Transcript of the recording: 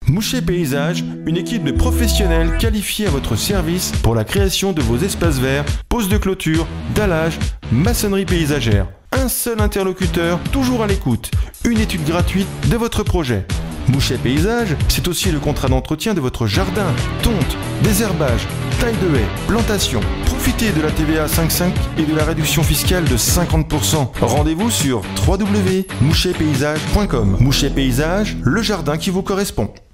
Mouchet Paysage, une équipe de professionnels qualifiés à votre service pour la création de vos espaces verts, pose de clôture, dallage, maçonnerie paysagère. Un seul interlocuteur, toujours à l'écoute. Une étude gratuite de votre projet. Mouchet Paysage, c'est aussi le contrat d'entretien de votre jardin, tonte, désherbage, taille de haies, plantation. Profitez de la TVA 5.5 et de la réduction fiscale de 50%. Rendez-vous sur www.mouchetpaysage.com. Mouchet Paysage, le jardin qui vous correspond.